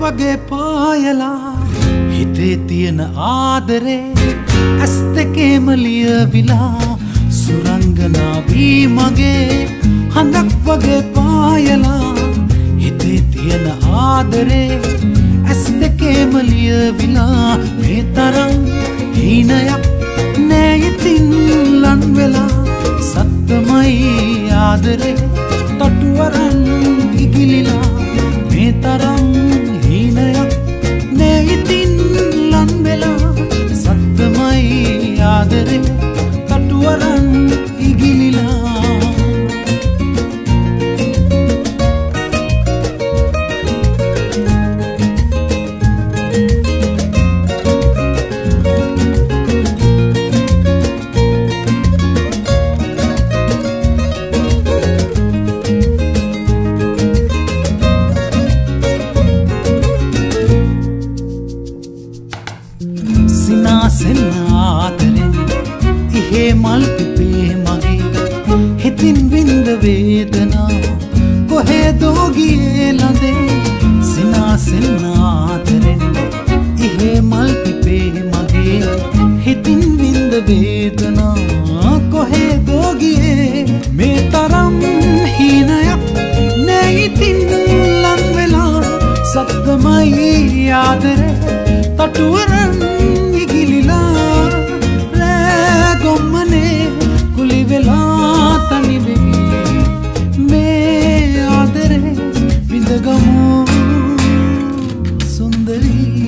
වගේ පායලා හිතේ තියෙන ආදරේ ඇස් දෙකේම ලියවිලා සුරංගනා වී මගේ හඳක් වගේ පායලා හිතේ තියෙන ආදරේ ඇස් දෙකේම ලියවිලා මේ තරම් හීනයක් නෑ ඉතින් ලන් වෙලා සත්තමයි ආදරේ තටුවරන් ඉගිලිලා මේ තරම් හීනයක් නෑ ඉතින් ලන් වෙලා සත්තමයි ආදරේ තටුවරන් ඉගිලිලා මල් පිපේ මගේ හිතින් විඳ වේදනා කොහෙදෝ ගියේ ළඳේ සිනාසෙන් ආදරෙන් ඉහේ මල් පිපේ මගේ හිතින් විඳ වේදනා කොහෙදෝ ගියේ මේ තරම් හීනයක් නෑ ඉතින් ලං වෙලා සත්තමයි ආදරේ තටුවරන් ඉගිලිලා कुली वेला तनी बेगी मैं आदरे विंदगमो सुंदरी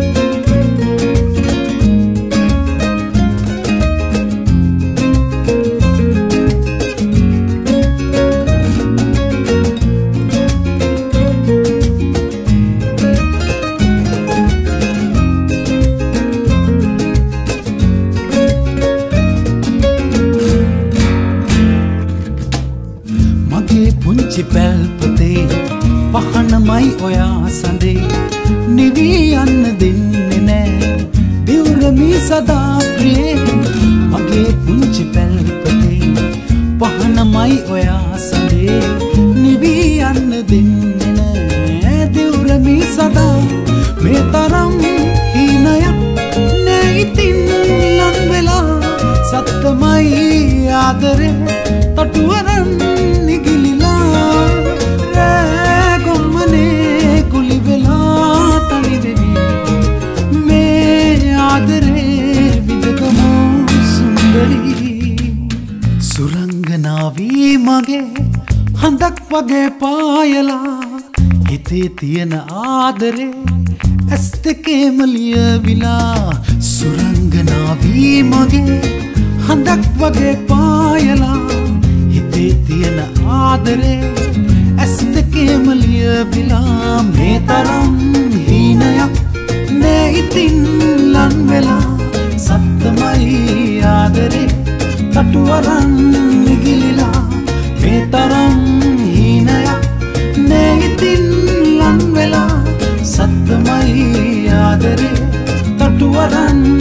පුංචි පැල්පතේ පහනමයි ඔයා සඳේ නිවී යන්න දෙන්නේ නෑ දිවුරමි සදා ප්‍රියේ මගේ පුංචි පැල්පතේ පහනමයි ඔයා සඳේ නිවී යන්න දෙන්නේ නෑ දිවුරමි සදා මේ තරම් හීනයක් නෑ ඉතින් ලන් වෙලා සත්තමයි ආදරේ තටුවරන් සුරංගනාවී මගේ හඳක් වගේ පායලා හිතේ තියෙන ආදරේ ඇස් දෙකේම ලියවිලා සුරංගනාවී මගේ හඳක් වගේ පායලා හිතේ තියෙන ආදරේ ඇස් දෙකේම ලියවිලා මේ තරම් හීනයක් නෑ ඉතින් ලන් වෙලා සත්තමයි ආදරේ තටුවරන් ඉගිලිලා මේ තරම් හීනයක් නෑ ඉතින් ලන් වෙලා සත්තමයි ආදරේ තටුවරන්